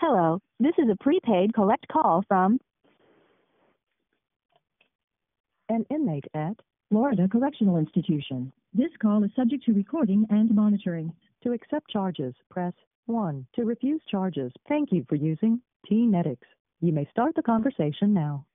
Hello, this is a prepaid collect call from an inmate at Florida Correctional Institution. This call is subject to recording and monitoring. To accept charges, press 1. To refuse charges, thank you for using T-Netics. You may start the conversation now.